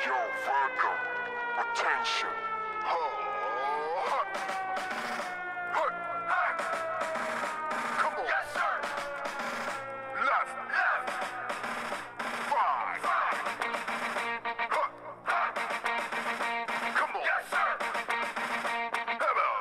Yo, Virgo, attention. Come on. Yes, sir. Left. Five. Come on. Yes, sir. Come on.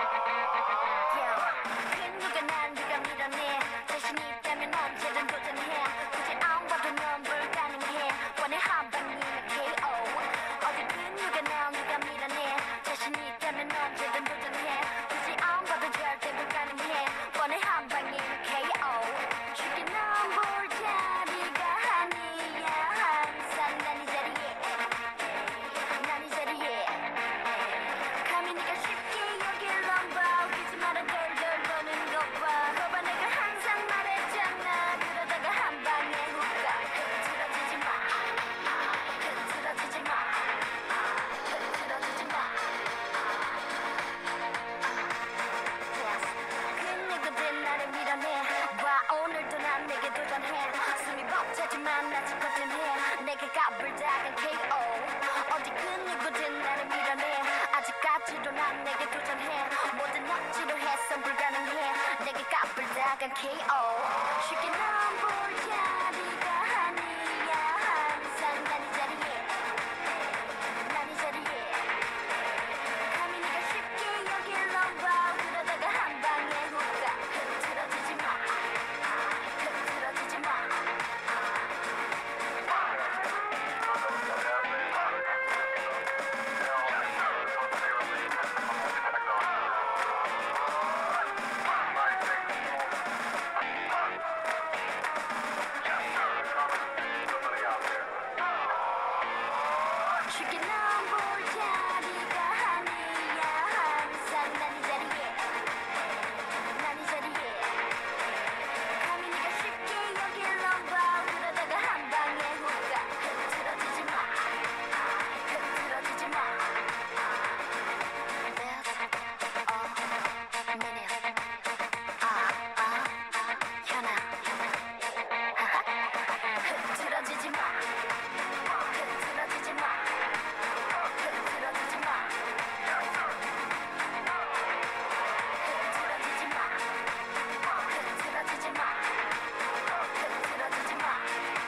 누가 난 네가 밀어내 자신이 있다면 언제든 도전해 굳이 안 봐도 넌 불가능해 원해 한 방이면 KO 어디 근육에 난 네가 밀어내 자신이 있다면 언제든 도전해 굳이 안 봐도 절대 불가능해 원해 한 방이면 KO 쉽게 넌 볼 자리가 아니야 항상 난 이 자리에 난 이 자리에 감히 네가 쉽게 여길 넘봐 웃기지 마라 덜덜 거는 거봐 거봐 내가 항상 말했잖아 그러다가 한 방에 후가 흐트러지지 마 흐트러지지 마 흐트러지지 마 그 누구든 나를 밀어내 와 오늘도 난 내게 도전해 숨이 벅차지만 아직 거뜬해 내게 까불다간 KO 어디 그 누구든 나를 밀어내 아직까지도 난 내게 도전해 모든 억지로 해선 불가능해 내게 까불다간 KO 쉽게 넌 볼 자리가 아니야 항상 난 이 자리에 난 이 자리에 감히 네가 쉽게 여길 넘봐 그러다가 한 방에 후가 흐트러지지 마 흐트러지지 마 쉽게 넌 볼 자리가 아니야 항상 난 이 자리에 난 이 자리에 감히 네가 쉽게 여길 넘봐 그러다가 한 방에 후가 흐트러지지 마 흐트러지지 마 현아 흐트러지지 마 흐트러지지 마 흐트러지지 마 흐트러지지 마 흐트러지지 마 흐트러지지 마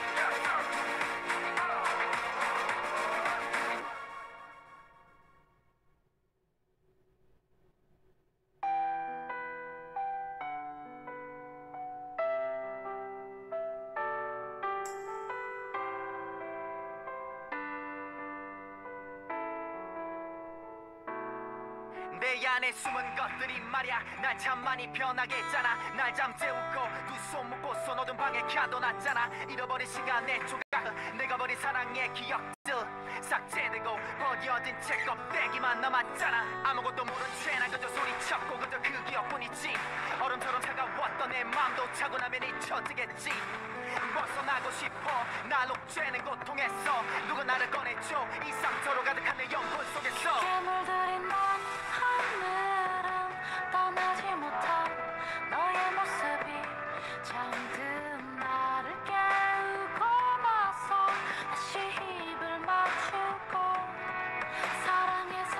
내 안에 숨은 것들이 말야 날 참 많이 변하게 했잖아 날 잠재우고 두 손 묶고서 너든 방에 가둬놨잖아 잃어버린 시간의 조각 내가 버린 사랑의 기억들 삭제되고 버려진 채 껍데기만 남았잖아 아무것도 모른 채 난 그저 소리쳤고 그저 그 기억뿐이지 얼음처럼 차가웠던 내 맘도 차고 나면 잊혀지겠지 벗어나고 싶어 날 녹죄는 고통에서 누가 나를 꺼내줘 이 상처로 가득한 내 영혼 속에서 물들인 먼 하늘은 떠나지 못한 너의 모습이 잠든 나를 깨우고 나서 다시 입을 맞추고 사랑에서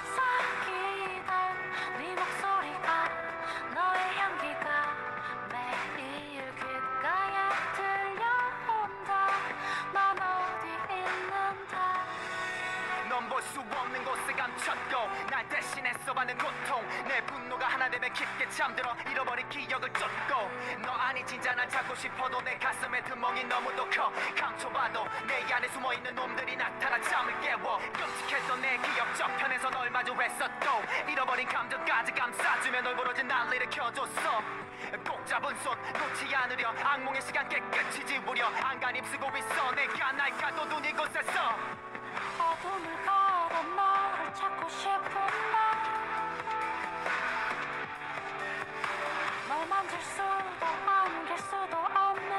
삭히던 네 목소리가 너의 향기가 매일 귓가에 들려온다 넌 어디 있는데 넌 볼 수 없는 곳에 감췄고 날 대신해서 받는 고통 내 분노가 하나 되면 깊게 잠들어 잃어버린 기억을 쫓고 너 아니 진짜 난 찾고 싶어도 내 가슴에 드멍이 너무도 커 감춰봐도 내 안에 숨어있는 놈들이 나타나 잠을 깨워 끔찍했던 내 기억 저편에서 널 마주했었고 잃어버린 감정까지 감싸주며 널 부러진 날 일으켜줬어 꼭 잡은 손 놓지 않으려 악몽의 시간 깨끗이 지우려 안간 힘쓰고 있어 내가 날 가둬둔 이곳에서 어둠을 걸어 너를 찾고 싶은 널 만질 수도 안길 수도 없는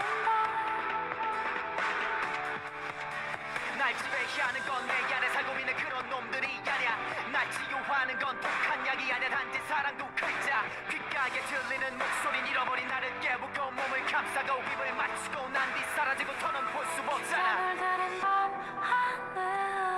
날 지배하는 건 내 안에 살고 있는 그런 놈들이 아니야 날 치유하는 건 독한 약이 아니야 단지 사랑도 글자 귓가에 들리는 목소린 잃어버린 나를 깨우고 몸을 감싸고 입을 맞추고 난 뒤 사라지고 더는 볼 수 없잖아 물들인 밤 하늘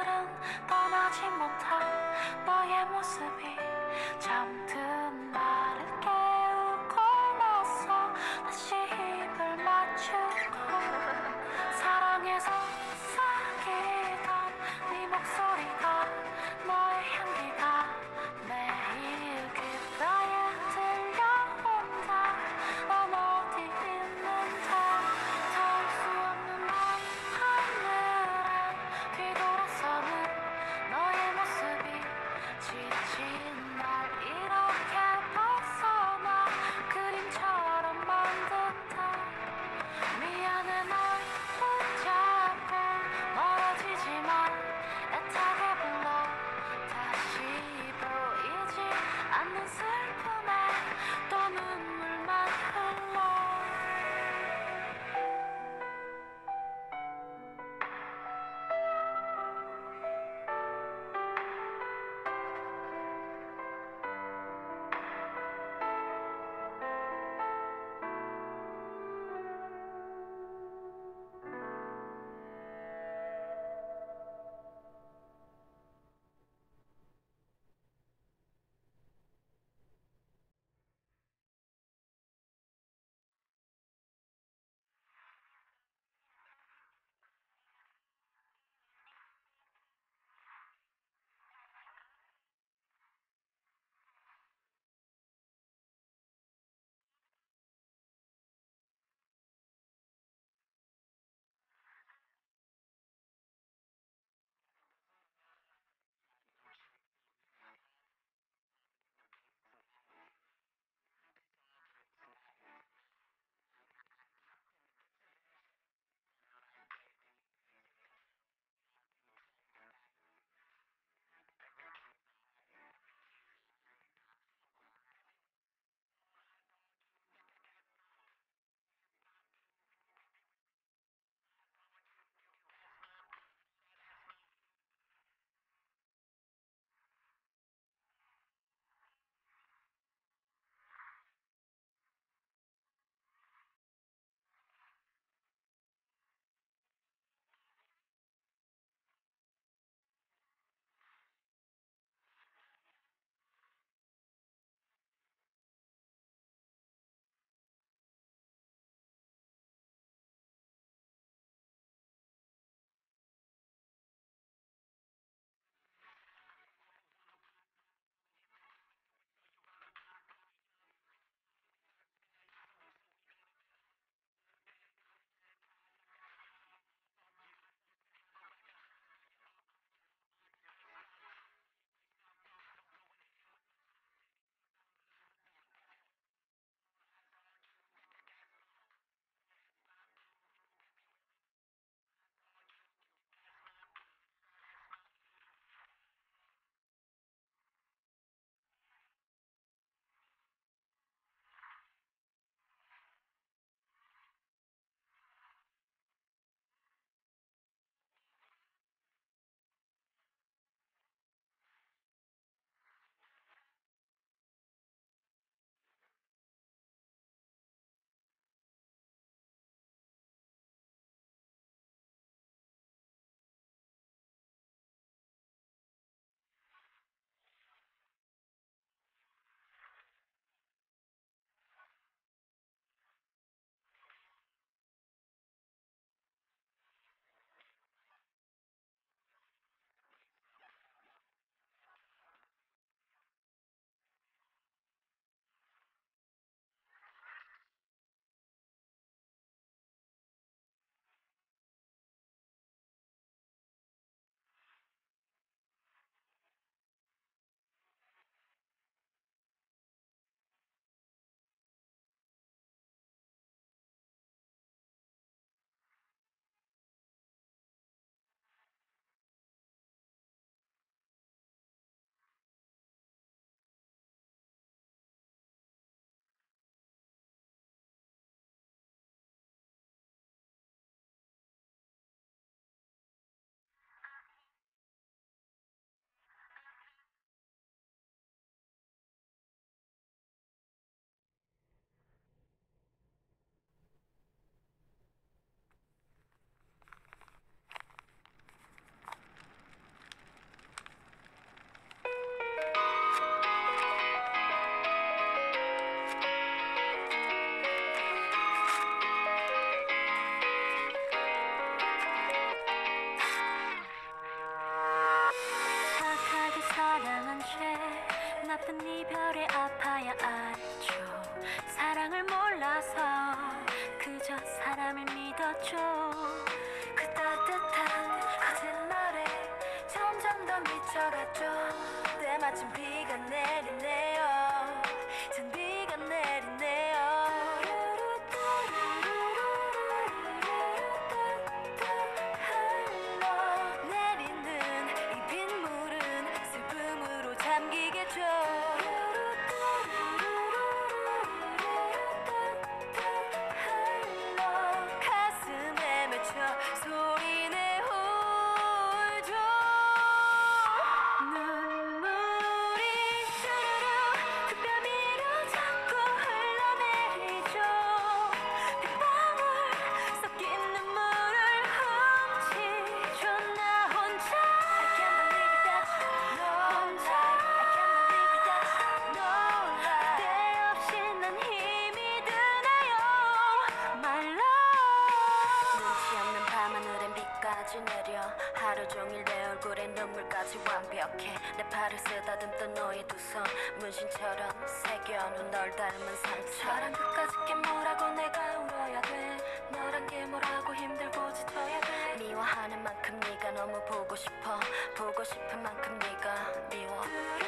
마치 완벽해 내 팔을 쓰다듬던 너의 두 손 문신처럼 새겨놓은 널 닮은 상처 사랑 끝까지 깨물라고 내가 울어야 돼 너란 게 뭐라고 힘들고 지쳐야 돼 미워하는 만큼 네가 너무 보고 싶어 보고 싶은 만큼 네가 미워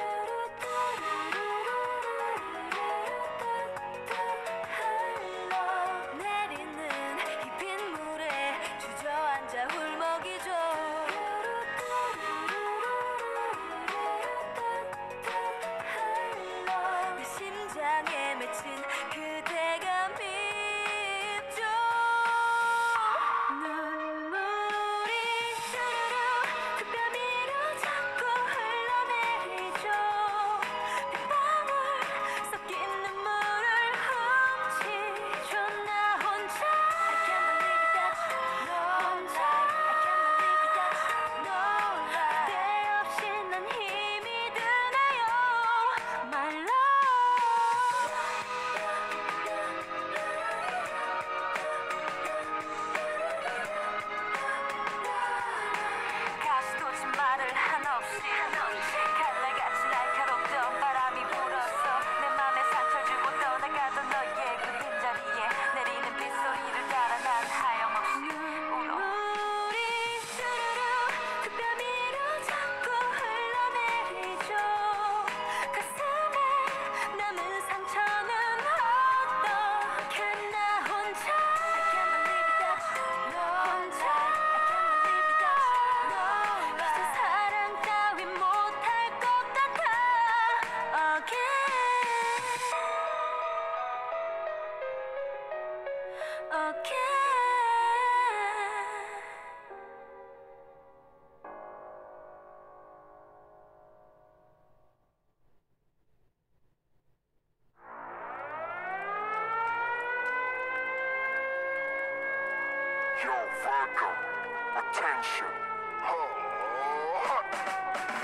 내리는 이 빗물에 주저앉아 울먹이죠 내 심장에 맺힌 그대가 밉죠 눈물이 주르르 그 뺨위로 자꾸 흘러내리죠 빗방울 섞인 눈물을 훔치죠 나 혼자 I can't believe that 너 혼자 I can't believe that 놀라 그대 없이 난 힘이 드나요 My love 가시도 진 말을 한없이 칼날같이 날카롭던 바람이 불어서 내 맘에 상처를 주고 떠나가던 너의 그 빈자리에 내리는 빗소리를 따라 난 하염없이 울어 눈물이 주르르 그 뺨위로 자꾸 흘러내리죠 가슴에 남은 상처는 어떡해 나 혼자 I can't believe that 너 혼자 I can't believe that 놀라 이제 사랑 따윈 못할 것 같아 Yo, Virgo, attention. Hot.